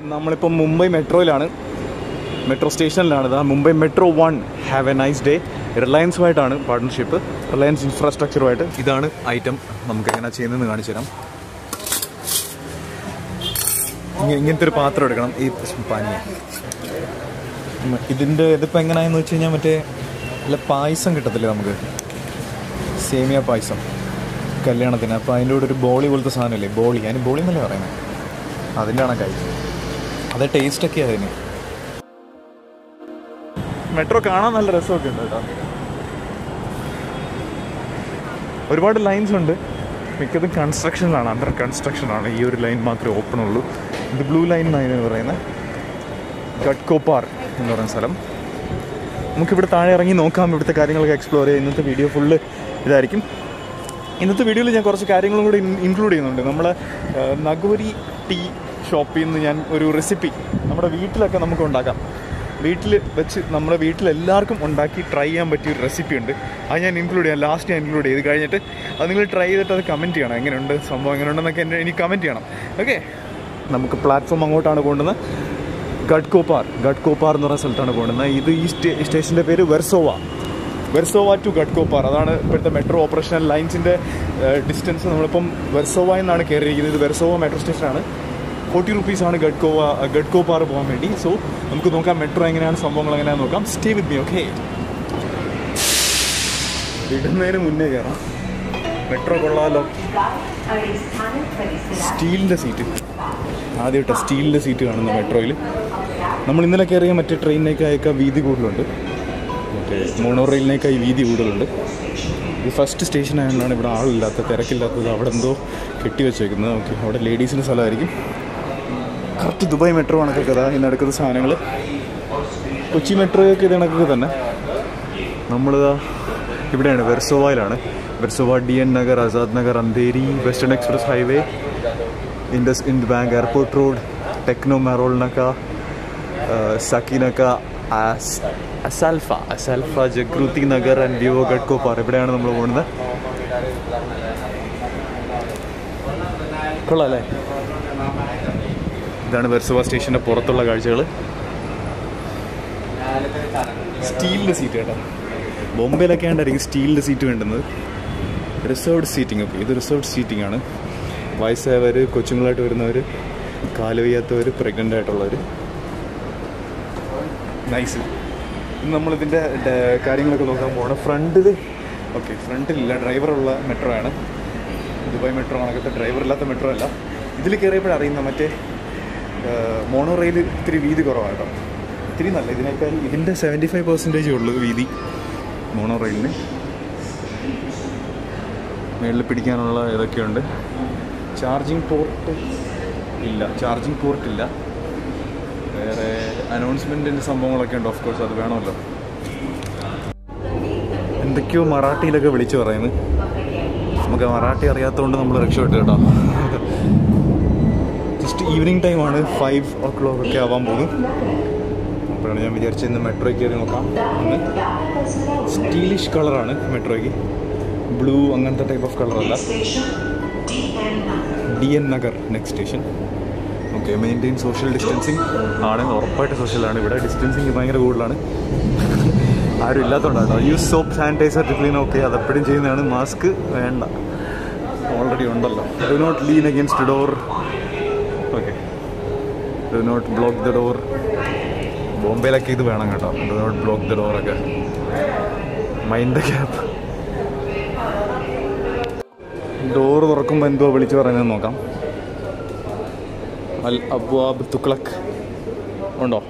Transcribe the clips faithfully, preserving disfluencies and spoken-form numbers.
നമ്മളിപ്പോൾ മുംബൈ മെട്രോയിലാണ്, മെട്രോ സ്റ്റേഷനിലാണ്. ഇതാ Mumbai metro one. Have a nice day. റിലയൻസുമായിട്ടാണ് പാർട്ട്ണർഷിപ്പ്, റിലയൻസ് ഇൻഫ്രാസ്ട്രക്ചറുമായിട്ട്. ഇതാണ് ഐറ്റം. നമുക്ക് എങ്ങനെ ചെയ്യുന്നതെന്ന് കാണിച്ചു തരാം. ഇങ്ങനത്തെ ഒരു പാത്രം എടുക്കണം. ഈ പാനീയ ഇതിൻ്റെ ഇതിപ്പോൾ എങ്ങനെയാണെന്ന് വെച്ച് കഴിഞ്ഞാൽ മറ്റേ നല്ല പായസം കിട്ടത്തില്ലേ നമുക്ക്, സേമിയ പായസം കല്യാണത്തിന്. അപ്പോൾ അതിൻ്റെ കൂടെ ഒരു ബോളി പോലത്തെ സാധനമില്ലേ, ബോളി, അതിന് ബോളി എന്നല്ലേ പറയുന്നത്, അതിൻ്റെ കണക്കായി. അത് ടേസ്റ്റൊക്കെ അതിന്. മെട്രോ കാണാൻ നല്ല രസമൊക്കെ ഉണ്ട് കേട്ടോ. ഒരുപാട് ലൈൻസ് ഉണ്ട്, മിക്കതും കൺസ്ട്രക്ഷനിലാണ്, അണ്ടർ കൺസ്ട്രക്ഷനാണ്. ഈ ഒരു ലൈൻ മാത്രമേ ഓപ്പൺ ഉള്ളൂ. ഇത് ബ്ലൂ ലൈൻ എന്നാണ് പറയുന്നത്. ഗഡ്കോപ്പാർ എന്ന് പറയുന്ന സ്ഥലം. നമുക്കിവിടെ താഴെ ഇറങ്ങി നോക്കാം, ഇവിടുത്തെ കാര്യങ്ങളൊക്കെ എക്സ്പ്ലോർ ചെയ്യാം. ഇന്നത്തെ വീഡിയോ ഫുള്ള് ഇതായിരിക്കും. ഇന്നത്തെ വീഡിയോയിൽ ഞാൻ കുറച്ച് കാര്യങ്ങളും കൂടി ഇൻക്ലൂഡ് ചെയ്യുന്നുണ്ട്. നമ്മളെ നഗോരി ടീ ഷോപ്പിൽ നിന്ന് ഞാൻ ഒരു റെസിപ്പി നമ്മുടെ വീട്ടിലൊക്കെ നമുക്ക് ഉണ്ടാക്കാം. വീട്ടിൽ വെച്ച് നമ്മുടെ വീട്ടിലെല്ലാവർക്കും ഉണ്ടാക്കി ട്രൈ ചെയ്യാൻ പറ്റിയൊരു റെസിപ്പി ഉണ്ട്. അത് ഞാൻ ഇൻക്ലൂഡ് ചെയ്യാം, ലാസ്റ്റ് ഞാൻ ഇൻക്ലൂഡ് ചെയ്ത് കഴിഞ്ഞിട്ട് അത് നിങ്ങൾ ട്രൈ ചെയ്തിട്ട് അത് കമൻറ്റ് ചെയ്യണം. എങ്ങനെയുണ്ട് സംഭവം, എങ്ങനെയുണ്ടെന്നൊക്കെ എന്നെ എനിക്ക് കമൻറ്റ് ചെയ്യണം. ഓക്കെ, നമുക്ക് പ്ലാറ്റ്ഫോം അങ്ങോട്ടാണ് കൊണ്ടുവന്നത്. ഗഡ്കോപ്പാർ ഗഡ്കോപ്പാർ എന്ന് പറയുന്ന സ്ഥലത്താണ് കൊണ്ടുവന്നത്. ഇത് ഈ സ്റ്റേ സ്റ്റേഷൻ്റെ പേര് വെർസോവ. വെർസോവ ടു ഗഡ്കോപ്പാർ. അതാണ് ഇപ്പോഴത്തെ മെട്രോ ഓപ്പറേഷണൽ ലൈൻസിൻ്റെ ഡിസ്റ്റൻസ്. നമ്മളിപ്പം വെർസോവ എന്നാണ് കയറിയിരിക്കുന്നത്. ഇത് വെർസോവ മെട്രോ സ്റ്റേഷനാണ്. ഫോർട്ടി റുപ്പീസാണ് ഗഡ്കോവ ഗഡ്കോപ്പാർ പോകാൻ വേണ്ടി. സോ നമുക്ക് നോക്കാം മെട്രോ എങ്ങനെയാണ്, സംഭവങ്ങൾ എങ്ങനെയാണെന്ന് നോക്കാം. Stay with me. ഓക്കെ, ഇടുന്നതിന് മുന്നേ കയറാം. മെട്രോ കൊള്ളാമല്ലോ. സ്റ്റീലിൻ്റെ സീറ്റ് ആദ്യമായിട്ട് സ്റ്റീലിൻ്റെ സീറ്റ് കാണുന്ന മെട്രോയിൽ. നമ്മൾ ഇന്നലെ കയറിയ മറ്റേ ട്രെയിനിനേക്കായൊക്കെ വീതി കൂടുതലുണ്ട്, മറ്റേ മോണോ റെയിലിനേക്കായി വീതി കൂടുതലുണ്ട്. ഇത് ഫസ്റ്റ് സ്റ്റേഷൻ ആയതുകൊണ്ടാണ് ഇവിടെ ആളില്ലാത്ത, തിരക്കില്ലാത്തത്. അവിടെ എന്തോ കെട്ടി വെച്ചേക്കുന്നത്. ഓക്കെ, അവിടെ ലേഡീസിൻ്റെ സ്ഥലമായിരിക്കും. കറക്റ്റ് ദുബായ് മെട്രോ കണക്കൊക്കെ അതാ ഈ നടക്കുന്ന സാധനങ്ങൾ. കൊച്ചി മെട്രോയൊക്കെ ഇത് കണക്കൊക്കെ തന്നെ. നമ്മളിതാ ഇവിടെയാണ്, വെർസോവയിലാണ്. Versova, D N Nagar, Azad Nagar, Andheri, western express highway, IndusInd bank, airport road, ടെക്നോ മെറോൾനക്ക, സക്കിനക്ക, അസാൽഫ അസാൽഫ ജഗ്രൂത്തി നഗർ ആൻഡ് വിവോ ഗഡ്കോപ്പാർ. ഇവിടെയാണ് നമ്മൾ പോകുന്നത്. കൊള്ളാം അല്ലേ? ഇതാണ് വെർസോവ സ്റ്റേഷൻ്റെ പുറത്തുള്ള കാഴ്ചകൾ. സ്റ്റീലിൻ്റെ സീറ്റ് കേട്ടോ. ബോംബെയിലൊക്കെ ആണ്ടായിരിക്കും സ്റ്റീലിൻ്റെ സീറ്റ് വേണ്ടുന്നത്. Reserved seating. ഒക്കെ ഇത് റിസർവ്ഡ് സീറ്റിംഗ് ആണ്. വയസ്സായവർ, കൊച്ചുങ്ങളായിട്ട് വരുന്നവർ, കാല് വയ്യാത്തവർ, പ്രഗ്നൻ്റ് ആയിട്ടുള്ളവർ. നൈസ്. ഇന്ന് നമ്മളിതിൻ്റെ കാര്യങ്ങളൊക്കെ നോക്കാൻ പോകണം. ഫ്രണ്ടിൽ ഓക്കെ, ഫ്രണ്ടിലില്ല, ഡ്രൈവറുള്ള മെട്രോ ആണ്. ദുബായ് മെട്രോ കണക്കത്തെ ഡ്രൈവറില്ലാത്ത മെട്രോ അല്ല. ഇതിൽ കയറിയപ്പോഴറിയുന്ന മറ്റേ മോണോ റെയിൽ ഇത്തിരി വീതി കുറവാണ് കേട്ടോ. ഇത്തിരി നല്ല, ഇതിനേക്കാൾ ഇതിൻ്റെ സെവൻറ്റി ഫൈവ് പെർസെൻറ്റേജേ ഉള്ളൂ വീതി മോണോ റെയിലിന്. മേളിൽ പിടിക്കാനുള്ള ഇതൊക്കെയുണ്ട്. ചാർജിങ് പോർട്ട് ഇല്ല, ചാർജിങ് പോർട്ട് ഇല്ല. വേറെ അനൗൺസ്മെൻറ്റിൻ്റെ സംഭവങ്ങളൊക്കെ ഉണ്ട്. ഓഫ് കോഴ്സ് അത് വേണമല്ലോ. എന്തൊക്കെയോ മറാഠിയിലൊക്കെ വിളിച്ചു പറയുന്നത്. നമുക്ക് മറാഠി അറിയാത്തതുകൊണ്ട് നമ്മൾ രക്ഷപ്പെട്ടു കേട്ടോ. ജസ്റ്റ് ഈവനിങ് ടൈമാണ്, ഫൈവ് ഓ ക്ലോക്ക് ഒക്കെ ആവാൻ പോകും. അപ്പോഴാണ് ഞാൻ വിചാരിച്ചത് ഇന്ന് മെട്രോയ്ക്ക് കയറി നോക്കാം. ഇന്ന് സ്റ്റീലിഷ് കളറാണ് മെട്രോയ്ക്ക്, ബ്ലൂ അങ്ങനത്തെ ടൈപ്പ് ഓഫ് കളറല്ല. D N Nagar next station. Okay, maintain social distancing ആണ്. ഉറപ്പായിട്ട് സോഷ്യലാണ്. ഇവിടെ ഡിസ്റ്റൻസിങ് ഭയങ്കര കൂടുതലാണ്. ആരും ഇല്ലാത്തതുകൊണ്ടാണ്. യൂസ് സോപ്പ്, സാനിറ്റൈസർ, ഡിക്ലീൻ. ഓക്കെ, അതെപ്പോഴും ചെയ്യുന്നതാണ്. മാസ്ക് വേണ്ട, ഓൾറെഡി ഉണ്ടല്ലോ. Do not lean against door. Okay, do not block the door. ബോംബെയിലൊക്കെ ഇത് വേണം കേട്ടോ, ഡു നോട്ട് ബ്ലോക്ക് ദ ഡോറൊക്കെ. Mind the gap. ഡോറ് തുറക്കുമ്പോൾ എന്തോ വിളിച്ച് പറയുന്നത് നോക്കാം. അൽ അബ്വാബ് തുക്ലക് ഉണ്ടോ?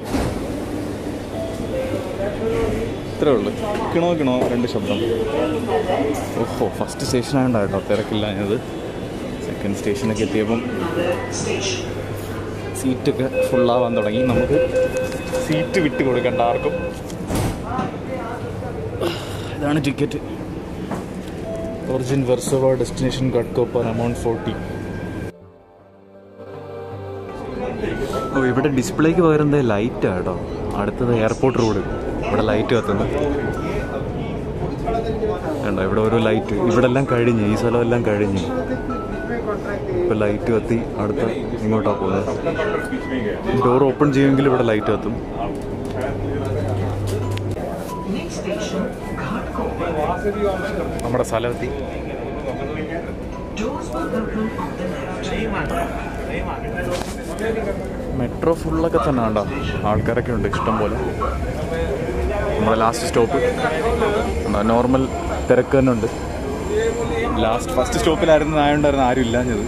ഇത്രേ ഉള്ളൂ. കിണോ കിണോ രണ്ട് ശബ്ദം. ഓഹോ, ഫസ്റ്റ് സ്റ്റേഷനായോണ്ടാണ് കേട്ടോ തിരക്കില്ലാഞ്ഞത്. സെക്കൻഡ് സ്റ്റേഷനൊക്കെ എത്തിയപ്പം സീറ്റൊക്കെ ഫുള്ളാവാൻ തുടങ്ങി. നമുക്ക് സീറ്റ് വിട്ട് കൊടുക്കണ്ട ആർക്കും. ഇതാണ് ticket. Origin Versova, destination Ghatkopar, amount forty. ഓ, ഇവിടെ ഡിസ്പ്ലേക്ക് പകരം എന്താ ലൈറ്റാണ് കേട്ടോ. അടുത്തത് എയർപോർട്ട് റോഡ്. ഇവിടെ ലൈറ്റ് കത്തുന്നത് കണ്ടോ. ഇവിടെ ഓരോ ലൈറ്റ്. ഇവിടെ എല്ലാം കഴിഞ്ഞ്, ഈ സ്ഥലം എല്ലാം കഴിഞ്ഞ്. ഇപ്പം ലൈറ്റ് കത്തി അടുത്ത ഇങ്ങോട്ടാണ് പോകുന്നത്. ഡോർ ഓപ്പൺ ചെയ്യുമെങ്കിൽ ഇവിടെ ലൈറ്റ് കത്തും. നമ്മുടെ സ്ഥലമെത്തി. മെട്രോ ഫുള്ളൊക്കെ തന്നെ ഉണ്ടോ, ആൾക്കാരൊക്കെ ഉണ്ട് ഇഷ്ടം പോലെ. നമ്മുടെ ലാസ്റ്റ് സ്റ്റോപ്പ് നോർമൽ തിരക്ക് തന്നെ ഉണ്ട്. ലാസ്റ്റ് ഫസ്റ്റ് സ്റ്റോപ്പിലായിരുന്നു ആയതുകൊണ്ടായിരുന്നു ആരും ഇല്ലാഞ്ഞത്.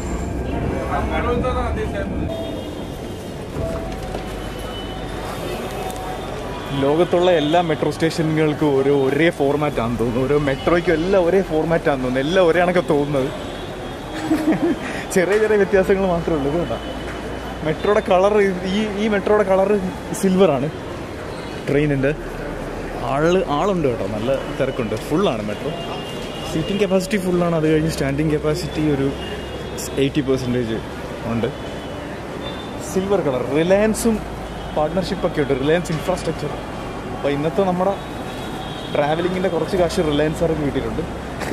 ലോകത്തുള്ള എല്ലാ മെട്രോ സ്റ്റേഷനുകൾക്കും ഓരോ ഒരേ ഫോർമാറ്റാണെന്ന് തോന്നുന്നു. ഓരോ മെട്രോയ്ക്കും എല്ലാം ഒരേ ഫോർമാറ്റാണെന്ന് തോന്നുന്നു. എല്ലാം ഒരേ കണക്കെ തോന്നുന്നത്. ചെറിയ ചെറിയ വ്യത്യാസങ്ങൾ മാത്രമേ ഉള്ളൂ. കേട്ടോ, മെട്രോയുടെ കളർ ഈ ഈ മെട്രോയുടെ കളറ് സിൽവറാണ്. ട്രെയിനിൻ്റെ ആള് ആളുണ്ട് കേട്ടോ, നല്ല തിരക്കുണ്ട്. ഫുള്ളാണ് മെട്രോ. സീറ്റിംഗ് കപ്പാസിറ്റി ഫുള്ളാണ്. അത് കഴിഞ്ഞ് സ്റ്റാൻഡിങ് കപ്പാസിറ്റി ഒരു എയ്റ്റി പെർസെൻറ്റേജ് ഉണ്ട്. Silver colour. റിലയൻസും പാർട്ട്ണർഷിപ്പൊക്കെ ഉണ്ട്, റിലയൻസ് ഇൻഫ്രാസ്ട്രക്ചർ. അപ്പോൾ ഇന്നത്തെ നമ്മുടെ ട്രാവലിങ്ങിൻ്റെ കുറച്ച് കാശ് റിലയൻസുകാർക്ക് കിട്ടിയിട്ടുണ്ട്.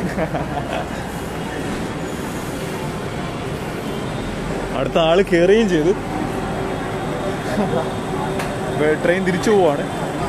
അടുത്ത ആൾ കയറുകയും ചെയ്തു. ട്രെയിൻ തിരിച്ചു പോവാണ്.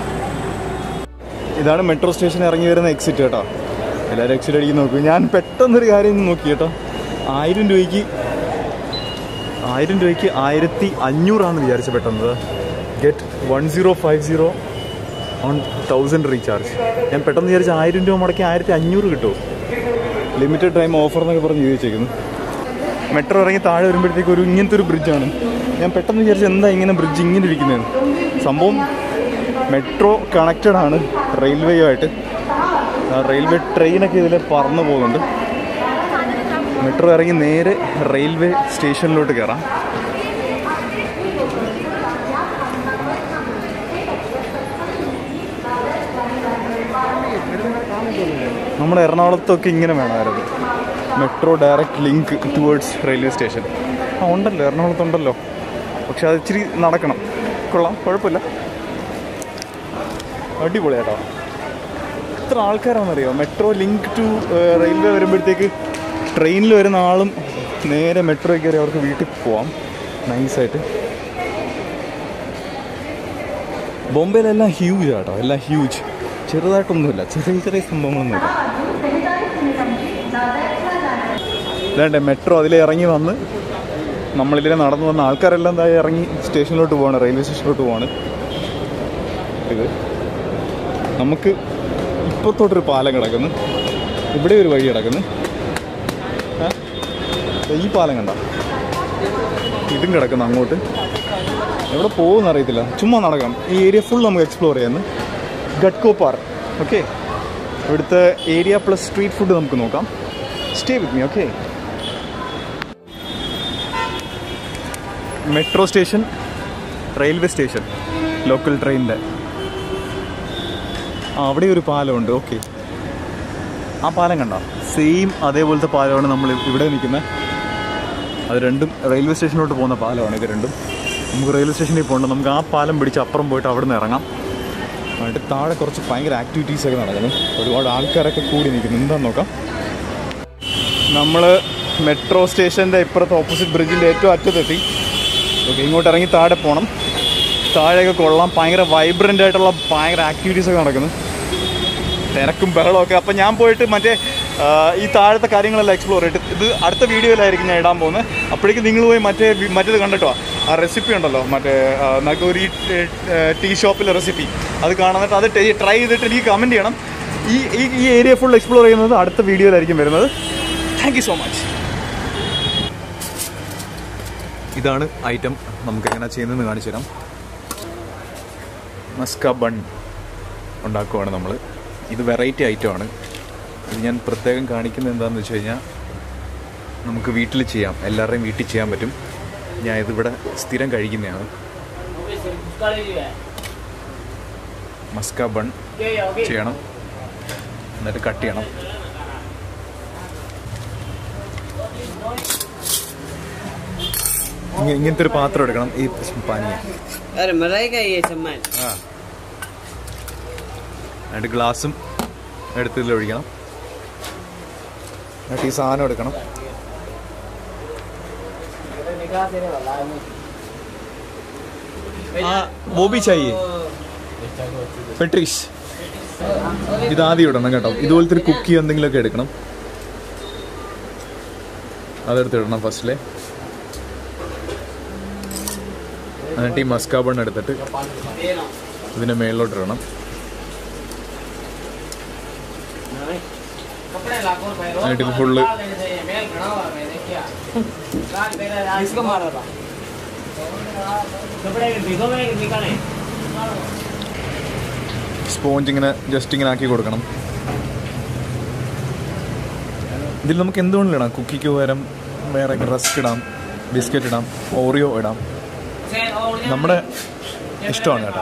ഇതാണ് മെട്രോ സ്റ്റേഷൻ ഇറങ്ങി വരുന്ന എക്സിറ്റ് കേട്ടോ. എല്ലാവരും എക്സിറ്റ് അടിക്കുന്ന നോക്കും. ഞാൻ പെട്ടെന്നൊരു കാര്യം നോക്കി കേട്ടോ. ആയിരം രൂപയ്ക്ക് ആയിരം രൂപയ്ക്ക് ആയിരത്തി അഞ്ഞൂറാണെന്ന് വിചാരിച്ച പെട്ടെന്ന്. Get one zero five zero on thousand recharge. ഞാൻ പെട്ടെന്ന് വിചാരിച്ച ആയിരം രൂപ മുടക്കി ആയിരത്തി അഞ്ഞൂറ് കിട്ടുമോ. ലിമിറ്റഡ് ടൈം ഓഫർ എന്നൊക്കെ പറഞ്ഞ് ചോദിച്ചേക്കുന്നു. മെട്രോ ഇറങ്ങി താഴെ വരുമ്പോഴത്തേക്ക് ഒരു ഇങ്ങനത്തെ ഒരു ബ്രിഡ്ജാണ്. ഞാൻ പെട്ടെന്ന് വിചാരിച്ചു എന്താ ഇങ്ങനെ ബ്രിഡ്ജ് ഇങ്ങനെ ഇരിക്കുന്നതെന്ന്. സംഭവം മെട്രോ കണക്റ്റഡ് ആണ് റെയിൽവേയുമായിട്ട്. റെയിൽവേ ട്രെയിനൊക്കെ ഇതിൽ പറന്നു പോകുന്നുണ്ട്. മെട്രോ ഇറങ്ങി നേരെ റെയിൽവേ സ്റ്റേഷനിലോട്ട് കയറാം. നമ്മുടെ എറണാകുളത്തൊക്കെ ഇങ്ങനെ വേണമായിരുന്നു, metro direct link towards railway station. ആ ഉണ്ടല്ലോ, എറണാകുളത്തുണ്ടല്ലോ. പക്ഷെ അത് ഇച്ചിരി നടക്കണം. കൊള്ളാം, കുഴപ്പമില്ല, അടിപൊളിയാട്ടോ. എത്ര ആൾക്കാരാണെന്നറിയോ. മെട്രോ ലിങ്ക് ടു റെയിൽവേ വരുമ്പോഴത്തേക്ക് ട്രെയിനിൽ വരുന്ന ആളും നേരെ മെട്രോ കയറി അവർക്ക് വീട്ടിൽ പോവാം നൈസായിട്ട്. ബോംബെയിലെല്ലാം ഹ്യൂജ് ആട്ടോ, എല്ലാം ഹ്യൂജ്. ചെറുതായിട്ടൊന്നുമില്ല, ചെറിയ ചെറിയ സംഭവങ്ങളൊന്നുമില്ല. ഇതാണ്ടേ മെട്രോ അതിൽ ഇറങ്ങി വന്ന് നമ്മളിതിലെ നടന്നു വന്ന ആൾക്കാരെല്ലാം എന്താ ഇറങ്ങി സ്റ്റേഷനിലോട്ട് പോവാണ്, റെയിൽവേ സ്റ്റേഷനിലോട്ട് പോവാണ്. ഇത് നമുക്ക് ഇപ്പത്തോട്ടൊരു പാലം കിടക്കുന്നു, ഇവിടെ ഒരു വഴി കിടക്കുന്നു. ഈ പാലം കണ്ട, ഇതും കിടക്കുന്നു അങ്ങോട്ട്. എവിടെ പോകുമെന്ന് അറിയത്തില്ല, ചുമ്മാ നടക്കാം. ഈ ഏരിയ ഫുൾ നമുക്ക് എക്സ്പ്ലോർ ചെയ്യാമെന്ന്. ഗഡ്കോ പാർക്ക്. ഓക്കെ, ഇവിടുത്തെ ഏരിയ പ്ലസ് സ്ട്രീറ്റ് ഫുഡ് നമുക്ക് നോക്കാം. Stay with me. Okay, metro station, railway station, local ട്രെയിനിൻ്റെ. ആ അവിടെ ഒരു പാലമുണ്ട്. ഓക്കെ, ആ പാലം കണ്ട, സെയിം അതേപോലത്തെ പാലമാണ് നമ്മൾ ഇവിടെ നിൽക്കുന്നത്. അത് രണ്ടും റെയിൽവേ സ്റ്റേഷനിലോട്ട് പോകുന്ന പാലമാണ് ഇത് രണ്ടും. നമുക്ക് റെയിൽവേ സ്റ്റേഷനിൽ പോകണ്ട, നമുക്ക് ആ പാലം പിടിച്ച് അപ്പുറം പോയിട്ട് അവിടെ നിന്ന് ഇറങ്ങാം. എന്നിട്ട് താഴെ കുറച്ച് ഭയങ്കര ആക്ടിവിറ്റീസൊക്കെ നടക്കുന്നു, ഒരുപാട് ആൾക്കാരൊക്കെ കൂടി നിൽക്കുന്നു. എന്താണെന്ന് നോക്കാം. നമ്മൾ മെട്രോ സ്റ്റേഷൻ്റെ ഇപ്പുറത്തെ ഓപ്പോസിറ്റ് ബ്രിഡ്ജിൻ്റെ ഏറ്റവും അറ്റത്തെത്തി. ഓക്കെ, ഇങ്ങോട്ട് ഇറങ്ങി താഴെ പോകണം. താഴെയൊക്കെ കൊള്ളാം, ഭയങ്കര വൈബ്രൻ്റ് ആയിട്ടുള്ള ഭയങ്കര ആക്ടിവിറ്റീസൊക്കെ നടക്കുന്നു, തിരക്കും ബഹളമൊക്കെ. അപ്പം ഞാൻ പോയിട്ട് മറ്റേ ഈ താഴത്തെ കാര്യങ്ങളെല്ലാം എക്സ്പ്ലോർ ചെയ്തിട്ട് ഇത് അടുത്ത വീഡിയോയിലായിരിക്കും ഞാൻ ഇടാൻ പോകുന്നത്. അപ്പോഴേക്കും നിങ്ങൾ പോയി മറ്റേ മറ്റേത് കണ്ടിട്ടോ, ആ റെസിപ്പി ഉണ്ടല്ലോ, മറ്റേ നഗോരി ടീ ഷോപ്പിലെ റെസിപ്പി, അത് കാണാനായിട്ട് അത് ട്രൈ ചെയ്തിട്ട് എനിക്ക് കമൻറ്റ് ചെയ്യണം. ഈ ഈ ഏരിയ ഫുൾ എക്സ്പ്ലോർ ചെയ്യുന്നത് അടുത്ത വീഡിയോയിലായിരിക്കും വരുന്നത്. Thank you so much. ഇതാണ് ഐറ്റം, നമുക്ക് എങ്ങനെ ചെയ്യുന്നതെന്ന് കാണിച്ചു തരാം. മസ്ക ബൺ ഉണ്ടാക്കുവാണ് നമ്മൾ. ഇത് വെറൈറ്റി ഐറ്റമാണ്. ഇത് ഞാൻ പ്രത്യേകം കാണിക്കുന്നത് എന്താണെന്ന് വെച്ച് കഴിഞ്ഞാൽ നമുക്ക് വീട്ടിൽ ചെയ്യാം, എല്ലാവരുടെയും വീട്ടിൽ ചെയ്യാൻ പറ്റും. ഞാൻ ഇതിവിടെ സ്ഥിരം കഴിക്കുന്നതാണ്. മസ്ക ബൺ ചെയ്യണം, എന്നിട്ട് കട്ട് ചെയ്യണം. ഇങ്ങനത്തെ ഒരു പാത്രം എടുക്കണം. ഈ പാനിയ ആ എന്നിട്ട് ഗ്ലാസും എടുത്ത് ഇതിൽ ഒഴിക്കണം. എന്നിട്ട് ഈ സാധനം എടുക്കണം. हाँ वो भी चाहिए പെട്രീസ് ഇത് ആദ്യം ഇടണം കേട്ടോ. ഇതുപോലത്തെ ഒരു കുക്കി എന്തെങ്കിലുമൊക്കെ എടുക്കണം, അതെടുത്ത് ഇടണം ഫസ്റ്റിലെ. എന്നിട്ട് ഈ മസ്കാബൺ എടുത്തിട്ട് ഇതിൻ്റെ മേളിലോട്ട് ഇടണം. എന്നിട്ട് ഇത് ഫുള്ള് സ്പോഞ്ച് ഇങ്ങനെ ജസ്റ്റ് ഇങ്ങനെ ആക്കി കൊടുക്കണം. ഇതിൽ നമുക്ക് എന്തുകൊണ്ടും ഇടാം. കുക്കിക്ക് പകരം വേറെ റസ്ക് ഇടാം, ബിസ്ക്കറ്റ് ഇടാം, ഓറിയോ ഇടാം, നമ്മുടെ ഇഷ്ടമാണ് കേട്ടോ.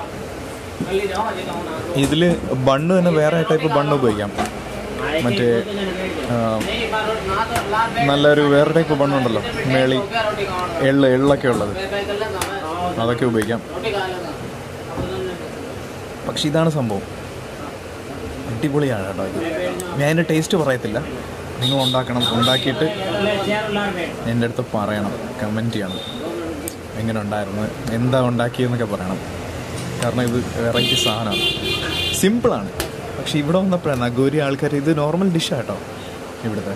ഇതിൽ ബണ്ണ് തന്നെ വേറെ ടൈപ്പ് ബണ്ണ് ഉപയോഗിക്കാം. മറ്റേ നല്ലൊരു വേറെ ടൈപ്പ് ബണ്ണുണ്ടല്ലോ മേളി എള്ള് എള്ളൊക്കെ ഉള്ളത്, അതൊക്കെ ഉപയോഗിക്കാം. പക്ഷെ ഇതാണ് സംഭവം, അടിപൊളിയാണ് കേട്ടോ ഇത്. ഞാൻ അതിൻ്റെ ടേസ്റ്റ് പറയത്തില്ല, നിങ്ങൾ ഉണ്ടാക്കണം, ഉണ്ടാക്കിയിട്ട് എൻ്റെ അടുത്ത് പറയണം, കമൻറ്റ് ചെയ്യണം എങ്ങനെ ഉണ്ടായിരുന്നു, എന്താ ഉണ്ടാക്കിയെന്നൊക്കെ പറയണം. കാരണം ഇത് വെറൈറ്റി സാധനമാണ്, സിമ്പിളാണ്. പക്ഷെ ഇവിടെ വന്നപ്പോഴാണ് നഗോരി ആൾക്കാർ ഇത് നോർമൽ ഡിഷാണ് കേട്ടോ ഇവിടുത്തെ.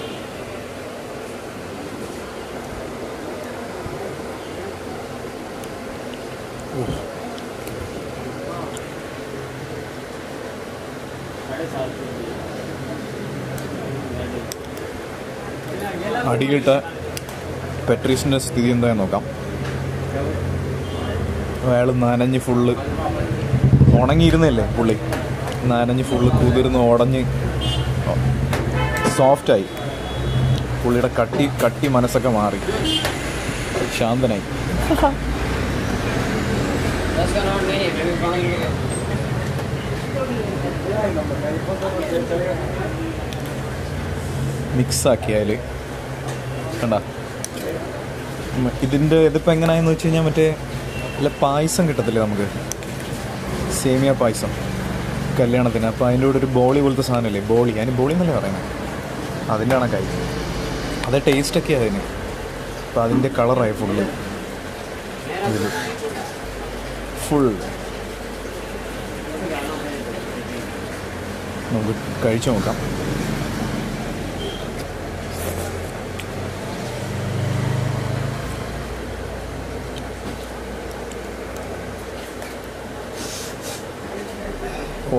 അടിയിലിട്ട പെട്രീസിൻ്റെ സ്ഥിതി എന്താണെന്ന് നോക്കാം. അയാൾ നനഞ്ഞ് ഫുള്ള് ഉണങ്ങിയിരുന്നല്ലേ, പുള്ളി നനഞ്ഞ് ഫുള്ള് കുതിർന്ന് ഉടഞ്ഞ് സോഫ്റ്റായി. പുള്ളിയുടെ കട്ടി കട്ടി മനസ്സൊക്കെ മാറി, ശാന്തനായി. മിക്സാക്കിയാൽ കണ്ട ഇതിൻ്റെ ഇതിപ്പോൾ എങ്ങനെയാണെന്ന് വെച്ച് കഴിഞ്ഞാൽ മറ്റേ അല്ല പായസം കിട്ടത്തില്ലേ നമുക്ക്, സേമിയ പായസം കല്യാണത്തിന്. അപ്പോൾ അതിൻ്റെ കൂടെ ഒരു ബോളി പോലത്തെ സാധനമല്ലേ, ബോളി, അതിന് ബോളി എന്നല്ലേ പറയുന്നത്, അതിൻ്റെ കണക്കായി. അതേ ടേസ്റ്റൊക്കെ അതിന്. അപ്പോൾ അതിൻ്റെ കളറായി ഫുള്ള് ഇതിൽ ഫുൾ. നമുക്ക് കഴിച്ചു നോക്കാം. ഓ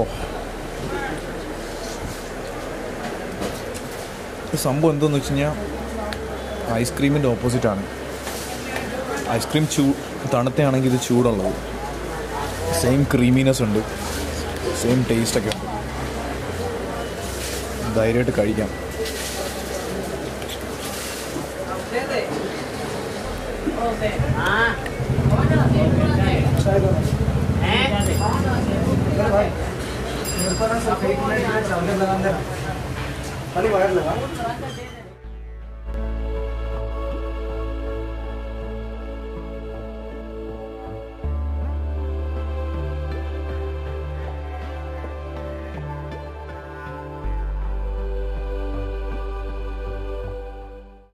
സംഭവം എന്താണെന്ന് വെച്ച് കഴിഞ്ഞാൽ ഐസ്ക്രീമിൻ്റെ ഓപ്പോസിറ്റാണ്. ഐസ്ക്രീം ചൂ തണുത്തയാണെങ്കിൽ ഇത് ചൂടുള്ളത്. സെയിം ക്രീമിനെസ് ഉണ്ട്, സെയിം ടേസ്റ്റൊക്കെ ഉണ്ട്. ധൈര്യമായിട്ട് കഴിക്കാം. खाली वायर लगा